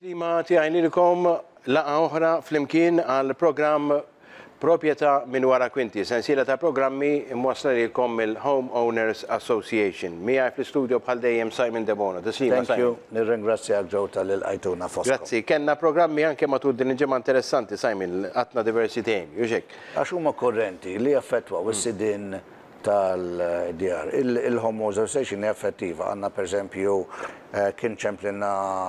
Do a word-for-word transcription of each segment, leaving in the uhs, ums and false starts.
Lima tiegħi lilkom laqgħa oħra flimkien għal programm Proprjetà minn wara kwinti, sensiela ta' programmi mwassla lilkom il-Home Owners Association. Miegħi fl-istudio bħal dejjem Simon De Bono. Thank you, nirringrazzjak ġew tal-għajtuna foskom. Grazzi, kellna programmi anke matul din il-ġimgħa interessanti, Simon, għatna diversi temi, uxek. Għax huma korrenti li jaffettwaw is-sidin tal-D R. Il-Home Owners Association hija effettiva. Għandna pereżempju kien ċemplina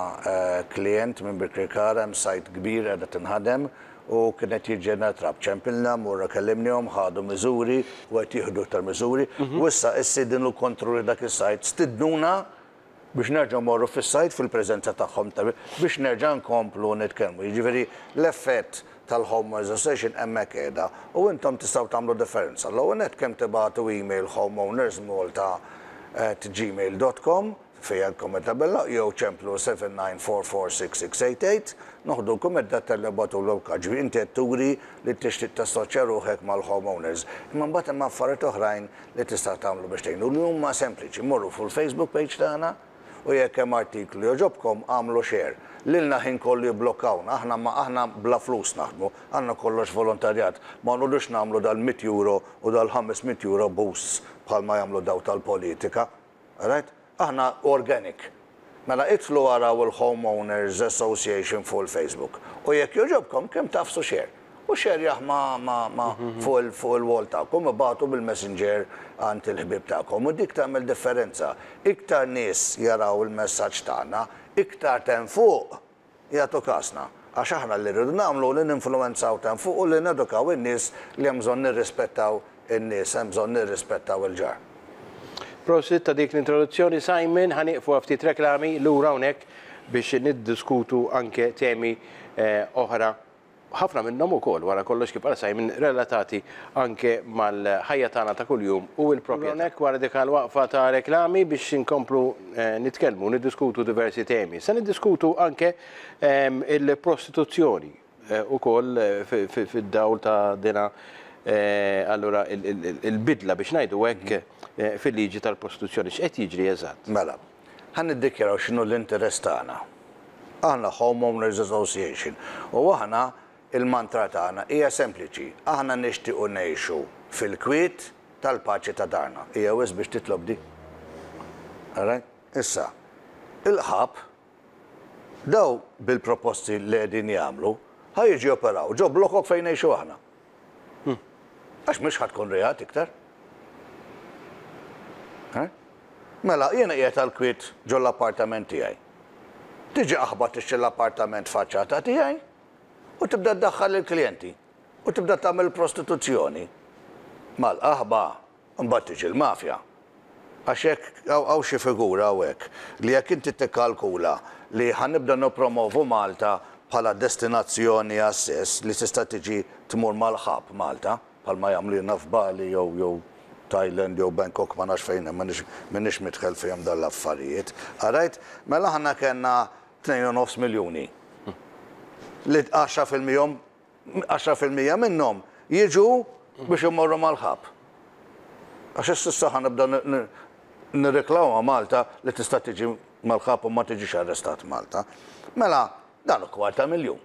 klient minn Birkirkara, hemm sajt kbir qiegħda tinħadem u kienet jiġġena trab ċempilna, murra kellimnihom, ħadu miżuri, u għet jieħdu tal-miżuri, u issa issidin u kontrolli dak is-sajt stidnuna biex nerġa' morru fis-sajt fil-preżenza tagħhom biex nerġa' nkomplu nitkellmu. Jiġifieri l-effett tal-Home Owners Association hemmhekk qiegħda u intom tistgħu tagħmlu differenza. L-ewwel nett kemm tibagħtu email homeowners malta at gmail dot com fejn għandkom tabella jew ċemplu seven nine four four six six eight eight noħdukom id-data li bagħtu l-kaġbi inti qed turi li tixtieq tassoċja ruħek mal-homeowners. Imma mbagħad hemm affarijiet oħrajn li tista' tagħmlu biex tgħinu li huma sempliċi. Morru fuq il-Facebook page tagħna u jekk hemm artiklu joġobkom għamlu share. Lilna ħin kollu jiblokkawna, aħna ma aħna bla flus naħdmu, għandna kollox volontarjat, ma nrudux nagħmlu dal-mit euro u dal-ħames euro boosts bħalma jagħmlu daw tal-politika. Right? Aħna organic. Mela itlu għaraw il-Homeowners Association fuq il-Facebook. U jekk joġobkom kemm tafsu share. U share jaħma ma fuq il-wall tagħkom u bagħtu bil-messenger għand il-ħbib tagħkom. U dik tagħmel differenza. Iktar nies jaraw il-messaġġ tagħna, iktar ten fuq jagħtu kasna. Għax aħna li rridu nagħmlu li ninfluwenzaw ten fuq u li nedukaw in-nies li hemm bżonn nirrispettaw in-nies, hemm bżonn nirrispettaw il-ġar. Prosit ta' dik l-introduzzjoni, Simon, ħaniqfu ftit reklami lura hawnhekk biex niddiskutu anke temi oħra. Ħafna minnhom ukoll wara kollox kif għal Simon relatati anke mal-ħajja tagħna ta' kuljum u l-proprjetà. Hawnhekk wara dik għal-waqfa ta' reklami biex inkomplu nitkellmu, niddiskutu diversi temi. Se niddiskutu anke il-prostituzzjoni ukoll fid-dawl ta' dina allura il-bidla biex ngħidu hekk fil-liġi tal-prostituzzjoni. X'qed jiġri eżatt? Mela, ħan niddikjaraw x'inhu l-interess tagħna. Aħna Homeowners Association u aħna il-mantra tagħna hija sempliċi. Aħna nixtiequ ngħixu fil-kwiet tal-paċi ta' darna. Hija wis biex titlob di. Issa, il-ħab daw bil-proposti li qegħdin jagħmlu ħajjiġi operaw ġo blokok fejn ngħixu aħna. Għax mhux ħadkun reat iktar. Mela, jiena qiegħed għall-kwiet ġo l-appartament tiegħi. Tiġi aħbad tixtri l-appartament faċċata tiegħi u tibda tdaħħal il-klijenti u tibda tagħmel prostituzzjoni. Mal-qaħba mbagħad tiġi l-mafja. Għax hekk hawn xi figura hawnhekk li jekk inti tikkalkula li ħanibda nippromovu Malta bħala destinazzjoni għas-sess li tista' tiġi tmur mal-ħab Malta bħalma jagħmlu lilna f'Bali jew jew Thailand jew Bangkok ma nafx fejn hemm m'iniex midħel fihom dan l-affarijiet. Arajt, mela aħna kellna tnejn u nofs miljuni. Li għaxra fil-mija minnhom jiġu biex imorru mal-ħab. Għax issa ħanibda nirreklamwa Malta li tista' tiġi mal-ħab u ma tiġix arrestat Malta. Mela, dan u kwarta miljun.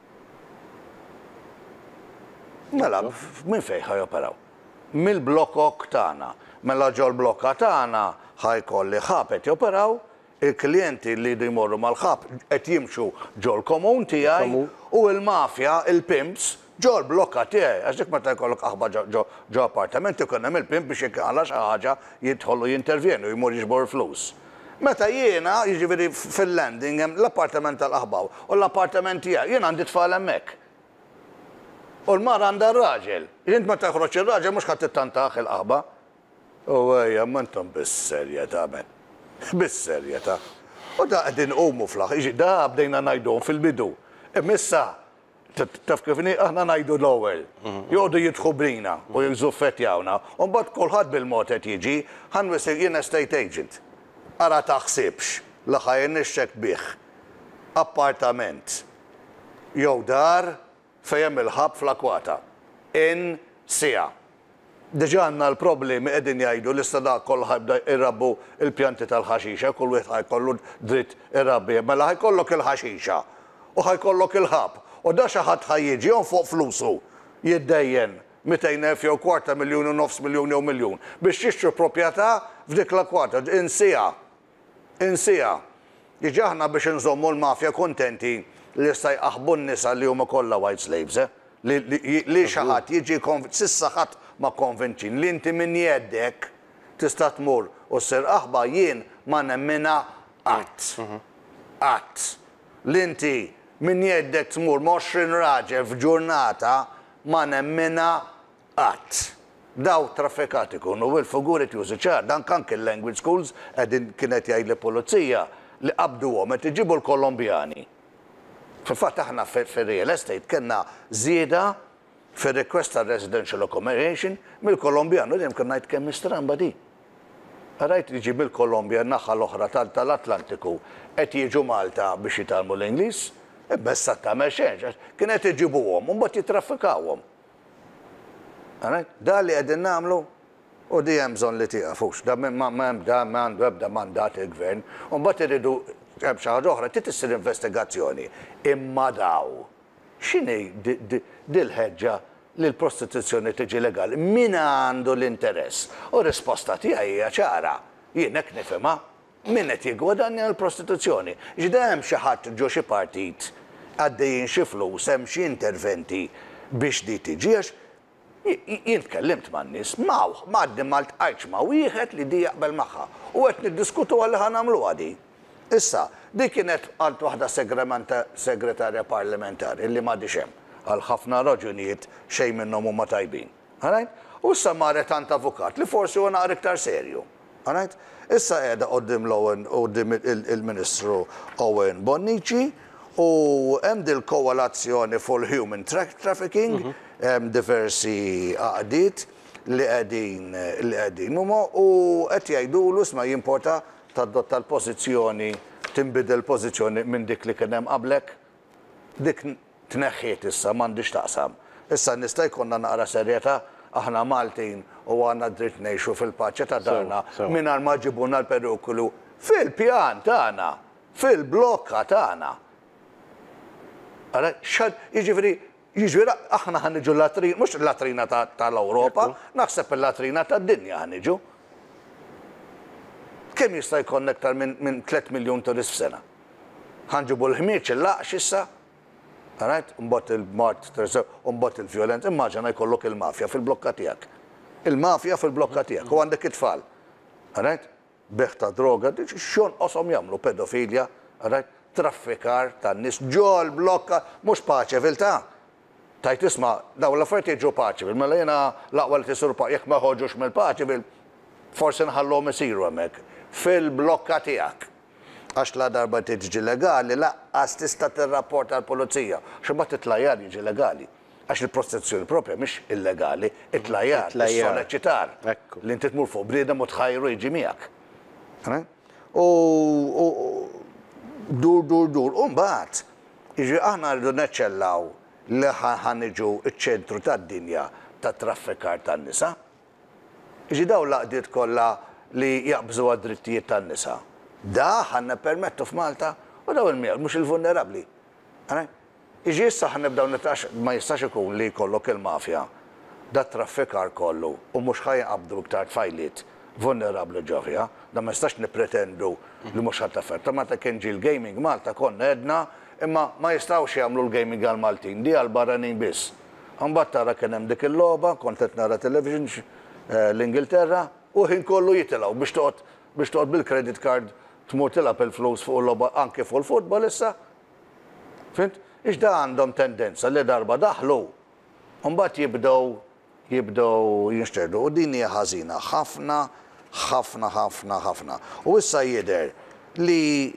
Mela, minn fejn ħajoperaw? Mill-blokkok tagħna. Mela ġol blokka tagħna ħajkolli ħab qed joperaw, il-klijenti li jmorru mal-ħab qed jimxu ġol komun tiegħi u l-mafja, il-pimps, ġol blokka tiegħi. Għax dik meta jkollok aħba ġo appartament ikun hemm il-pimp biex jekk għala xi ħaġa jidħollu jintervjenu jmur jiġbor flus. Meta jiena jiġifieri fil-landing hemm l-appartament tal-aħbaw u l-appartament tiegħi jien għandi tfal hemmhekk. U l-mara għandha r-raġel. Jint ma taħroġ ir-raġel mhux ħadd tittantaħ il-qaħba. U ejja m'intom bis-serjetà men. Bis-serjetà. U da qegħdin qumu fl-aħħar, jiġi da bdejna ngħidhom fil-bidu. Imissa taf kif aħna ngħidu l-ewwel. Joqogħdu jidħu brina u jiżuffettjawna. U mbagħad kulħadd bil-mod qed jiġi ħanwisel jien estate agent. Ara taħsibx l-aħħar nixxek bih. Appartament jew dar fejn il-ħab fl-akwata. In sija. Diġà għandna l-problemi qegħdin jgħidu li sta dak kollha jibda irrabbu il-pjanti tal-ħaxixa, kull wieħed ħajkollu dritt irrabbi. Mela ħajkollok il-ħaxixa u ħajkollok il-ħab. U da xi ħadd ħajjiġi fuq flusu jiddejjen mitejn elf jew kwarta miljun u nofs miljun jew miljun biex jixtru proprjetà f'dik l-kwarta. Insija. Insija. Jiġi aħna biex nżommu l-mafja kontenti li jista' jqaħbu n-nisa li huma kollha white slaves, li xi ħadd jiġi sissa ħadd ma konvinċin li inti min jeddek tista' tmur u ssir aħba jien ma nemmina qatt. Qatt. Li inti min jeddek tmur moxrin raġel f'ġurnata ma nemmina qatt. Daw traffikati kunu u l-figuri tjużu ċar, dan kan kien language schools qegħdin kienet jgħid l-pulizija li qabduhom qed iġibu l-Kolombjani. Fil-fatt aħna fir-real estate kellna żieda fir-request ta' residential accommodation mill-Kolombjan u dejjem kien ngħid kemm mistramba di. Rajt jiġi bil-Kolombja naħa l-oħra tal-Atlantiku qed jiġu Malta biex jitalmu l-Ingliż, bessa tagħmel xejn, kien qed iġibuhom u mbagħad jitraffikawhom. Da li qegħdin nagħmlu u di hemm bżonn li tieqafux, da m'għandu ebda mandat il-gvern, u mbagħad iridu hemm xi ħaġa oħra trid issir investigazzjoni. Imma daw x'inhi dil-ħeġġa li l-prostituzzjoni tiġi legali? Min għandu l-interess? U risposta tiegħi hija ċara. Jien hekk nifhimha. Min qed jiggwadanja l-prostituzzjoni? Ġda hemm xi ħadd ġo xi partit għaddejjin xi flus, hemm xi interventi biex di tiġi għax jien tkellimt man-nies maw, m'għaddi ma ltqajtx ma' wieħed li di jaqbel magħha u qed niddiskutu għalli ħanagħmluha di. Issa, di kienet għalt waħda segretarja parlamentari li m'għadix hemm għal ħafna raġunijiet xejn minnhom huma tajbin. U issa marret għand avukat li forsi huwa naqra iktar serju. Issa qiegħda quddiem l-Owen quddiem il-Ministru Owen Bonnici u hemm dil-koalazzjoni fuq human trafficking, hemm diversi għaqdiet li qegħdin li qegħdin huma u qed jgħidulu isma' jimporta tadotta l-pożizzjoni tinbidel pożizzjoni minn dik li kien hemm qablek. Dik tneħħiet issa m'għandix taqsam. Issa nista' jkollna naqra serjetà aħna Maltin u għandna dritt ngħixu fil-paċja ta' darna mingħajr ma ġibuna l-perikolu fil-pjan tagħna, fil-blokka tagħna. Jiġifieri jiġifieri aħna ħaniġu l-latrina, mhux l-latrina tal-Ewropa, naħseb il-latrina tad-dinja ħaniġu. Kemm jista' jkun aktar minn tliet miljun turist f'sena? Ħanġibu l-ħmieċ il-laqx issa? Mbagħad il-mart, mbagħad il-vjolenza, immaġina jkollok il-mafja fil-blokka tiegħek. Il-mafja fil-blokka tiegħek u għandek it-tfal. Beħ ta' droga, xjon qoshom jagħmlu pedofilja, traffikar tan-nies ġo l-blokka mhux paċeviltà. Tajt isma' daw l-affarijiet jiġu paċevil, mela jiena l-aqwa li tisur jekk ma ħoġux mill-paċevil, forsi nħallhom isiru hemmhekk fil-blokka tiegħek. Għax la darba tiġi legali, laqqas tista' tirrapporta għall-pulizija. X'imbagħad it-tlajjar jiġi legali. Għax il-prostituzzjoni propja mhix illegali, it-tlajjar, is-soleċitar. Li inti tmur fuq briedem u tħajru jiġi miegħek. U dur dur dur, u mbagħad jiġi aħna rridu neċċellaw li ħaniġu iċ-ċentru tad-dinja tat-traffikar tan-nisa. Jiġi daw laqdiet kollha li jaqbżu għad-drittijiet tan-nisa. Da ħanna permettu f'Malta u daw il-miegħu mhux il-vulnerabbli. Iġi issa ħnibdew nitax ma jistax ikun li jkollok il-mafja da traffikar kollu u mhux ħajqabdu iktar tfajliet vulnerabbli ġofja, da ma jistax nippretendu li mhux ħadd ta' meta kien ġi l-gaming Malta konna edna imma ma jistgħux jagħmlu l-gaming għal Maltin di għal barranin biss. Imbagħad tara kien hemm dik il-logħba, kont qed nara television l-Ingilterra u ħin kollu jitilgħu biex toqgħod biex toqgħod bil-credit card tmur tilab il-flus fuq l-logħba anke fuq il-futbol issa. Fint? Iġda għandhom tendenza li darba daħlu, mbagħad jibdew jibdew jinxterdu u din hija ħażina ħafna, ħafna, ħafna, ħafna. U issa jidher li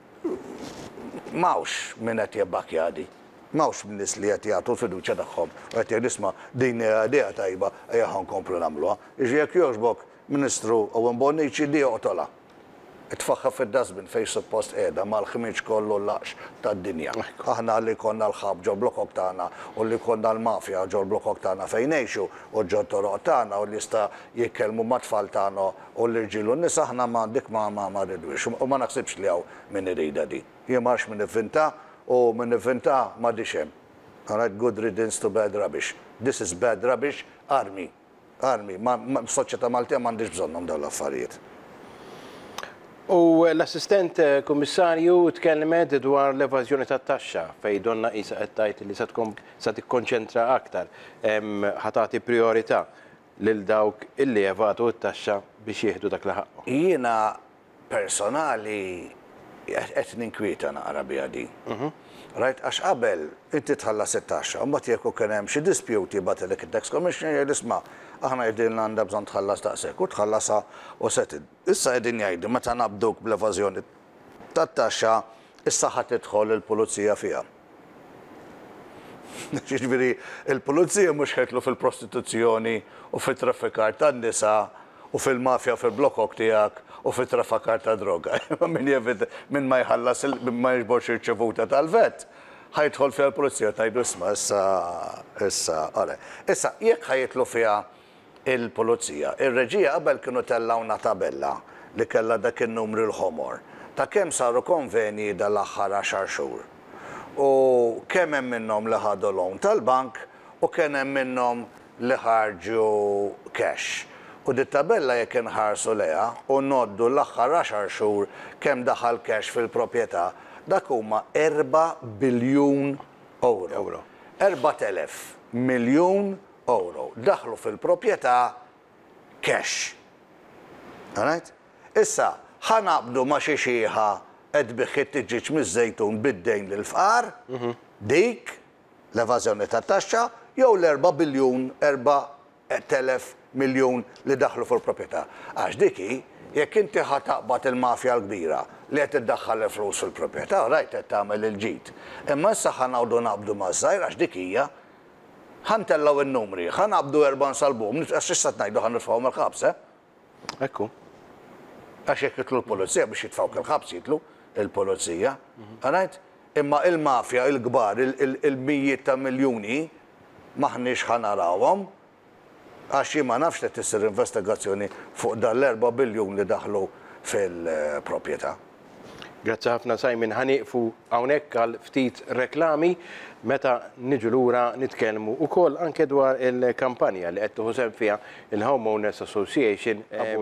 m'hawnx min qed jibbakjadi, m'hawnx min nies li qed jagħtu l-fiduċja tagħhom u qed jgħidu din idea tajba ejja ħankomplu nagħmluha. Iġi jekk jogħġbok Ministru Owen Bonnici di joqtolha. Tfaħħa fid-dasbin fejn suppost qiegħda mal-ħmiġ kollu l-laqx tad-dinja. Aħna li konna l-ħab ġo blokok tagħna u li konna l-mafja ġo blokok tagħna fejn ngħixu u ġo toroq tagħna u li jista' jitkellmu mat-tfal tagħna u l-irġiel u n-nisa aħna ma dik ma ma rridux u ma naħsibx li hawn min irida di. Jien m'għarx min ivvinta u minn inventa ma dixem. All right, good riddance to bad rubbish. This is bad rubbish, army. Army, ma soċjetà Maltija m'għandix bżonnhom dawn l-affarijiet. U l-assistent kummissarju tkellmet dwar l-evażjoni tat-taxxa fejn donna qisha qed tgħid li se tikkonċentra aktar ħatati priorità lil dawk illi evadu t-taxxa biex jieħdu dak li ħaqhom. Jiena personali qed ninkwieta naqra biha din. Right, għax qabel inti tħallas it-taxxa, u mbagħad jekk kien hemm xi dispjuti bagħtilek it-tax commissioner jgħid isma' aħna jgħidilna għandha bżonn tħallas daqshekk u tħallasha u setid. Issa qegħdin jgħidu meta nabduk bl-evażjoni tat-taxxa, issa ħadd tidħol il-pulizija fiha. Jiġifieri il-pulizija mhux ħetlu fil-prostituzzjoni u fit-traffikar tan-nisa u fil-mafja fil-blokok tiegħek u fit-traffikar ta' droga. Min jevid minn ma jħallas ma jiġborx irċevuta tal-vet, ħajtħol fiha l-pulizija tgħidu isma' issa issa ara. Issa jekk ħajitlu fiha il-pulizija, ir-reġija qabel kienu tellawna tabella li kellha dak in-numri l-ħomor ta' kemm saru konvenji dal-aħħar għaxar xhur. U kemm hemm minnhom li ħadu loan tal-bank u kemm hemm minnhom li ħarġu cash. U di tabella jekk inħarsu leha u noddu l-aħħar għaxar xhur kemm daħal cash fil-proprjetà, dak huma erba' biljun euro. erba' telef miljun euro daħlu fil-proprjetà cash. Alright? Issa ħanaqbdu ma' xi xieħa qed biħħit tiġġiġ miż-żejtun bid-dejn lill-fqar, dik l-evażjoni tat-taxxa jew l-erba' biljun, erba' telef miljun li daħlu fil-proprjetà. Għax diki, jekk inti ħataqbad il-mafja l-kbira li qed iddaħħal il-flus fil-proprjetà, rajt qed tagħmel il-ġid. Imma issa ħanawdu naqbdu maż-żgħir għax dik hija ħantellaw in-numri, ħanaqbdu erba' nsalbuhom, għax issa ngħidu ħanirfgħuhom il-ħabs, eh? Ekku. Għax jekk jitlu l-pulizija biex jitfgħu il-ħabs jitlu il-pulizija, rajt? Imma il-mafja il-kbar, il-mijiet ta' miljuni maħniex ħanarawhom għax ma nafx li tissir investigazzjoni fuq dan l-erba' biljun li daħlu fil-proprjetà. Grazzi ħafna Simon, ħaniqfu hawnhekk għal ftit reklami meta niġu lura nitkellmu wkoll anke dwar il-kampanja li qed tieħu sehem fiha il-Homeowners Association,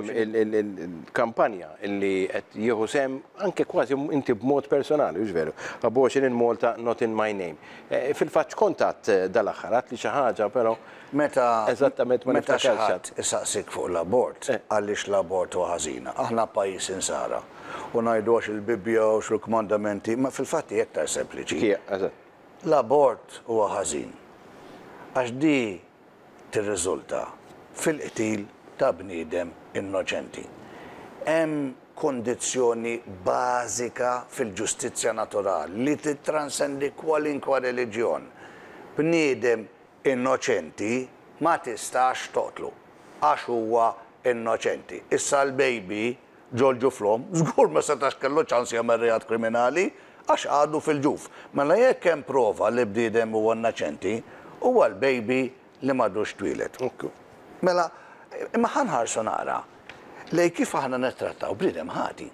il-kampanja li qed jieħu sehem anke kważi inti b'mod personali, mhux veru, Abortion in Malta, not in my name. Fil-fatt kontatt dal-aħħar għad li xi ħaġa però Meta eżattament ma meta xi niftakarx. ħadd isaqsik fuq l-abort, għaliex l-abort huwa ħażina. Aħna pajjiż insara u ngħidu għax il-Bibja u x-rekomandamenti, ma fil-fatt hija aktar sempliċi. Hija, eżatt. L-abort huwa ħażin. Għax di tirriżulta fil-qtil ta' bniedem innoċenti. Hemm kondizzjoni bażika fil-ġustizzja naturali li titransendi kwalinkwa reliġjon. Bniedem innoċenti ma tistax toqtlu għax huwa innoċenti. Issa l-baby Giorgio Flom żgur ma setax kellu ċans jagħmel reat kriminali għax għadu fil-ġuf. Mela jekk hemm prova li bniedem huwa innoċenti, huwa l-baby li m'għadux twilet. Mela imma ħanħarsu nara lej kif aħna nittrattaw bniedem ħati.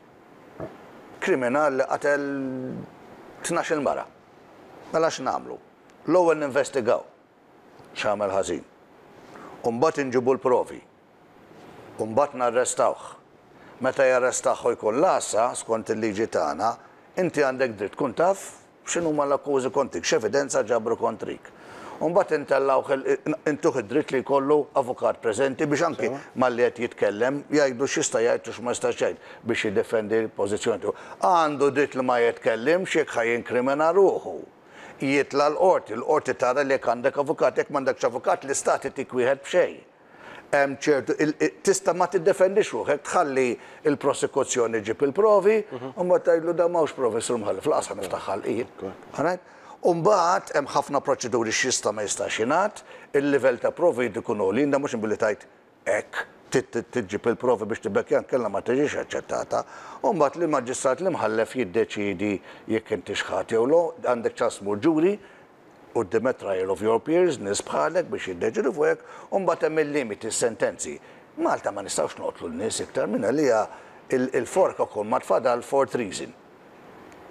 Kriminal li qatel tnax-il mara. Mela x'nagħmlu? L-ewwel ninvestigaw x'għamel ħażin. U mbagħad inġibu l-provi. U mbagħad narrestawh. Meta jarrestawh jkun l-għassa skont il-liġi tagħna, inti għandek dritt tkun taf x'inhuma l-akkużi kontrik, x'evidenza ġabru kontrik. U mbagħad intellawh intuh id-dritt li jkollu avukat preżenti biex anki malli qed jitkellem jgħidu x'jista' jgħid u x'ma jistax jgħid biex jiddefendi l-pożizzjoni tiegħu. Għandu dritt li ma jitkellimx jekk ħajinkrimina ruħu. Jitla l-qorti, l-qorti tara li jekk għandek avukat, jekk m'għandekx avukat l-istat itik wieħed b'xejn. Hemm ċertu tista' ma tiddefendix ruħek, tħalli il-prosekuzzjoni ġib il-provi, u mbagħad tgħidlu da m'hawnx provi sur mħallef, laqas niftaħ ħalqijiet. U mbagħad hemm ħafna proċeduri x'jista' ma jistax jingħad, il-livell ta' provi jrid ikun għolin, da mhux inbilli tgħid hekk tiġġib il-provi biex tibekkjan kellha ma tiġix aċċettata. U mbagħad li maġistrat li mħallef jiddeċiedi jekk inti xħat jew lo, għandek ċans mur ġuri u d-dimet trial of your peers, nies bħalek biex jiddeċidu fuqek, u mbagħad hemm il-limiti s-sentenzi. Malta ma nistgħux noqtlu n-nies iktar minn li hija il-forka kun ma tfadal for treason.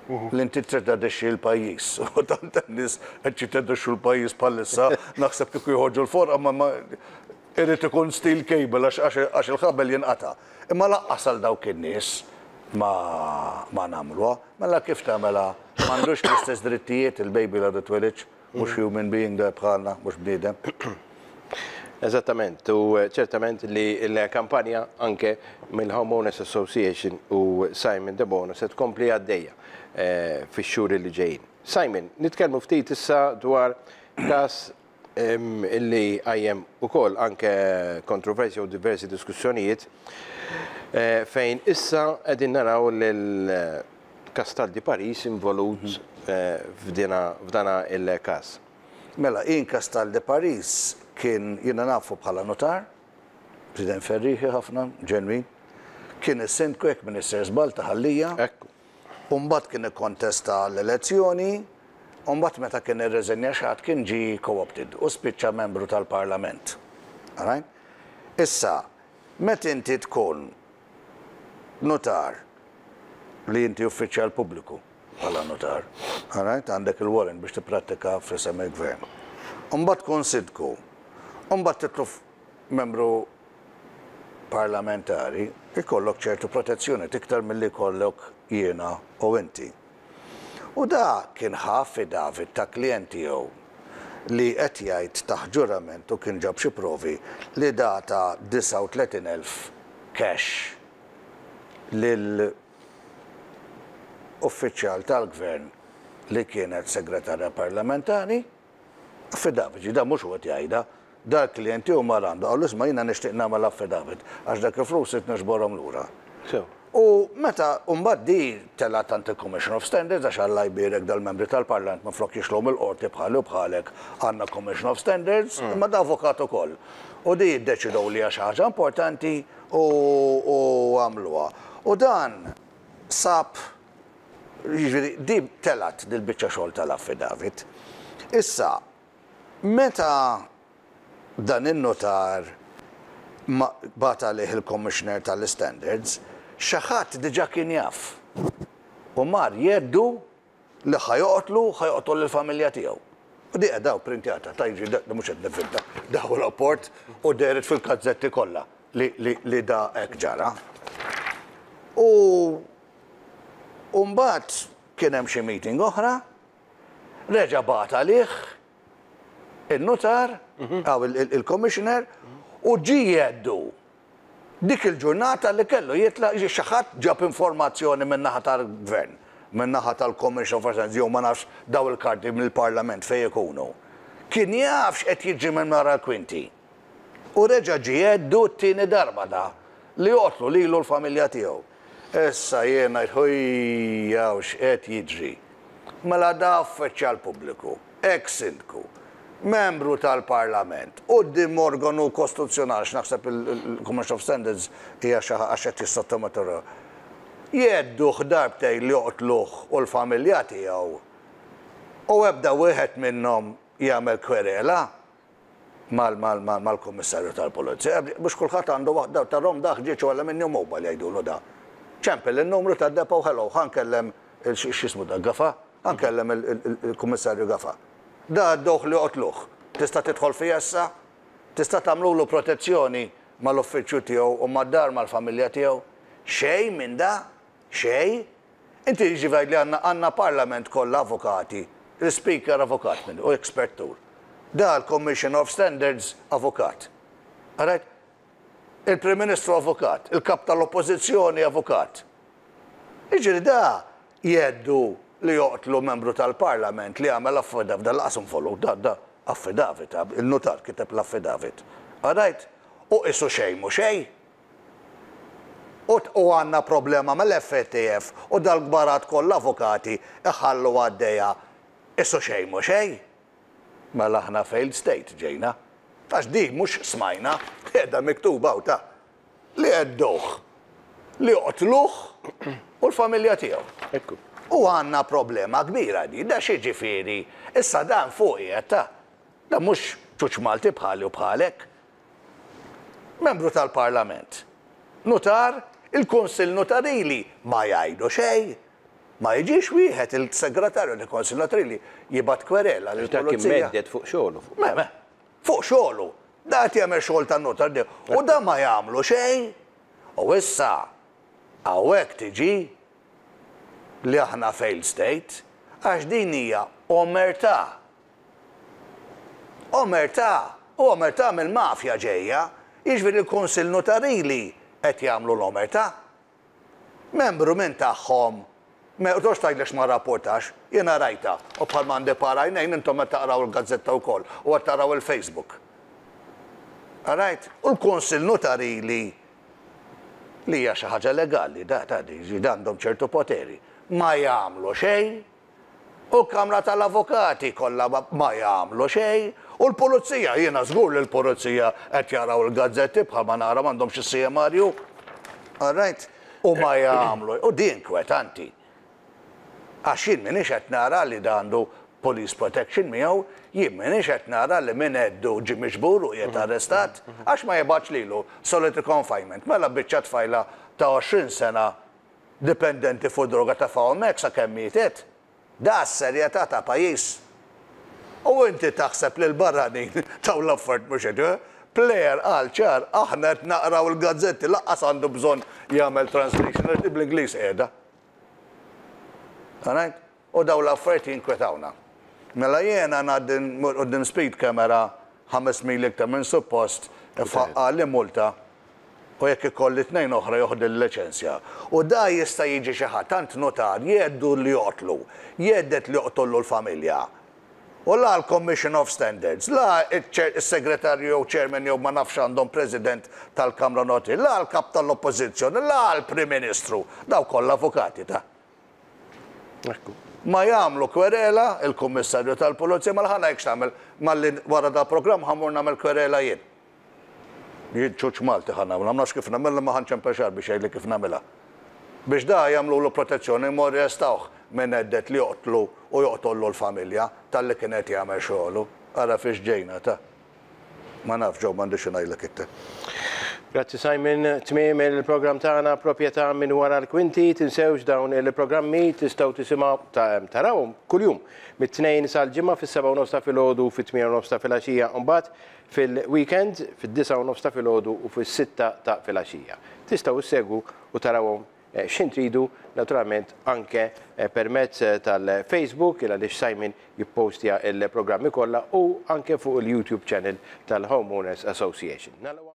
li inti tradixxi l-pajjiż. U tant nies qed jitradixxu l-pajjiż bħalissa naħseb kieku jħorġu l-for imma irid ikun steel cable għax il-ħabel jinqata'. Imma laqqas għal dawk in-nies ma nagħmluha, mela kif tagħmelha m'għandux l-istess drittijiet il-baby li twelidx mhux human being da bħalna, mhux bniedem. Eżattament, u ċertament li l-kampanja anke mill-Homeowners Association u Simon De Bono se tkompli għaddejja fix-xhur li ġejjin. Simon, nitkellmu ftit issa dwar każ illi għajjem ukoll anke kontroversja u diversi diskussjonijiet fejn issa qegħdin naraw l-Kastal di Paris involut f'dana il-każ. Mela, in Kastal di Paris kien jiena nafu bħala notar, President Ferriħi ħafna, ġenwin, kien is-sindku hekk Minister Żball ta' Ħallija, u mbagħad kien ikkontesta l-elezzjoni, u mbagħad meta kien irreżenja xaħat kien ġi co-opted u spiċċa membru tal-Parlament. Issa, meta inti tkun notar li inti uffiċjal pubbliku bħala notar, għandek il-warrant biex tipprattika f'isem il-gvern. Mbagħad tkun sindku, mbagħad titlu membru parlamentari, ikollok ċertu protezzjoni iktar milli jkollok jiena u inti. U da kien ħafi David ta' klient tiegħu li qed jgħid taħt ġurament u kien ġab xi provi li data tlieta u tletin elf cash lil uffiċjal tal-gvern li kienet segretarja parlamentari, affidavit, da mhux huwa jgħidha, da klijenti u marandu, għallu isma' jiena nixtieq nagħmel affidavit għax dak il-flus qed nixborhom lura. U meta mbagħad di telat ant il-Commission of Standards għax Alla jbierek dal-membri tal-Parlament minflok jixlhom il-qorti bħali u bħalek għandna Commission of Standards, imma da avukat ukoll. U di jiddeċidew li hija xi ħaġa importanti u għamluha. U dan sab jiġifieri di telat dil-biċċa xogħol tal-affidavit. Issa, meta dan in-notar bata lih il-Commissioner tal-Standards, xi ħadd diġà kien jaf. U mar jeddu li ħajoqtlu, ħajoqtlu lill-familja tiegħu. U di qiegħda printjata, tajġi da mhux qed nifidda, daw rapport u deret fil-kazzetti kollha li da hekk ġara. U mbagħad kien hemm xi meeting oħra, reġa' bata lih il-notar, għaw il-commissioner, u ġi jeddu dik il-ġurnata li kellu jitla xi ħadd ġab informazzjoni min-naħa tal-gvern, min-naħa tal-Commission of Standards, jew ma nafx daw il-karti mill-Parlament fejn ikunu. Kien jaf x'qed jiġri minn wara l-kwinti. U reġa' ġi jeddu t-tieni darba da li joqtlu lilu l-familja tiegħu. Issa jiena jħujjaw x'qed jiġri. Mela da uffiċjal pubbliku, ex-sindku, membru tal-Parlament, u dim organu kostituzzjonali, x'naħseb il-Commission of Standards hija xi ħaġa qed jissottometterha. Jedduh darbtej li joqtluh u l-familja tiegħu. U ebda wieħed minnhom jagħmel kwerela mal-Kummissarju tal-Pulizija. Biex kulħadd għandu waħda tarhom dak ġieċ walla minn jum mobile jgħidulu da. ċempel il-numru tad-depo hello, ħankellem x'ismu da Gafa, ħankellem il-Kummissarju Gafa. Da d-doħ li qotluh, tista' tidħol fija issa, tista' tagħmlulu protezzjoni mal-uffiċċju tiegħu u mad-dar mal-familja tiegħu. Xejn minn da, xejn. Inti jiġifieri li għandna Parlament kollha avukati, il-Speaker avukat minn u ekspertur. Da l-Commission of Standards avukat. Il-Prim Ministru avukat, il-kap tal-Oppożizzjoni avukat. Jiġifieri da jeddu li joqtlu membru tal-Parlament li għamel affidavit, dal-qasum follow, da, da, affidavit, il-notar kiteb l-affidavit. Għadajt, u issu xej mu xej. U għanna problema mal-F T F u dal-gbarat koll avukati iħallu għaddeja issu xej mu xej. Mela ħna failed state ġejna. Għax di mux smajna, edha miktuba u ta' li għedduħ, li joqtluħ u l-familja tiegħu. U għanna problema kbira di, da xieġifiri, issa dan fuq jetta, da mux ċuċ Malti bħali u bħalek. Membru tal-Parlament. Notar, il-Konsil notarili ma jgħidu xej. Ma jiġix wieħed il-segretarju li konsillatri li jibat kwerela li Ta' kien meddet fuq xogħlu. Me, me, fuq xogħlu. Da qed jagħmel xogħol tan-notar di. U da ma jagħmlu xejn. U issa hawnhekk tiġi li aħna failed state għax din hija omertà. Omertà, u omertà mill-mafja ġejja, jiġifieri il-Kunsill Notarili qed jagħmlu l-omertà. Membru minn tagħhom Me u tox tajlex ma rapportax, jena rajta, u bħal mandi parajnejn intom għed taqraw il-gazzetta u koll, u għed taqraw il-Facebook. Għarajt, u l-Konsil Notarili li hija xi ħaġa legali, da ta' diġi għandhom ċertu poteri, ma jagħmlu xejn, u l-Kamra tal-Avukati kollha ma jagħmlu xejn, u l-Pulizija, jiena żgur li l-Pulizija qed jaraw il-gazzetti bħal ma nara m'għandhom xi C M R U. Għarajt, u ma jagħmlu, u din kwetanti. Għax jien minix qed nara li għandu police protection miegħu, jien minix qed nara li min għeddu ġi miġbur u jiet arrestat, għax ma jibax lilu solitary confinement. Mela biċċa tfajla ta' għoxrin sena dipendenti fuq droga ta' fawmek sa' kemm mietet. Da' s-serjetà ta' pajjiż. U inti taħseb li l-barranin ta' l-affert mhux qed plejer għal ċar aħna qed naqraw il-gazzetti laqqas għandu bżonn jagħmel translation bl-Ingliż qiegħda. U daw l-affarijiet jinkwetawna. Mela jiena għaddin speed kamera ħames mil iktar minn suppost għalli multa u jekk ikolli tnejn oħra joħdi l-liċenzja. U da jista' jiġi xi ħadd tant notar jeddu li joqtlu, jeddet li joqtollu l-familja. U la l-Commission of Standards, la il-segretarju jew chairman jew ma nafx għandhom president tal-Kamra Noti, la l-kap tal-Oppożizzjoni, la l-Prim Ministru, daw kollha avukati ta'. Ma jagħmlu kwerela il-Kummissarju tal-Pulizija ma ħana jekk tagħmel malli wara da programm ħammur nagħmel kwerela jien. Jien ċuċ Malti ħana nagħmel, nafx kif nagħmel ma ħanċempexar biex jgħidli kif nagħmilha. Biex da jagħmlu l protezzjoni mor jestawh minn għeddet li joqtlu u joqtollu l-familja tal-li kien qed jagħmel xogħlu. Ara fiex ġejna ta'. Ma nafx ġew m'għandix ngħidlek itte. Grazzi Simon, tmiem il-programm tagħna proprjetà minn wara l-kwinti, tinsewx dawn il-programmi tistgħu tisimgħu tarawhom kuljum mit-tnejn sal-ġimgħa fis-seba' u nofs ta' filgħodu fit-tmien u nofs ta' filgħaxija u mbagħad fil-weekend fid-disa' u nofs ta' filgħodu u fis-sitta ta' filgħaxija. Tistgħu issegwu u tarawhom x'in tridu naturalment anke permezz tal-Facebook il għaliex Simon jippostja il-programmi kollha u anke fuq il-YouTube channel tal-Homeowners Association.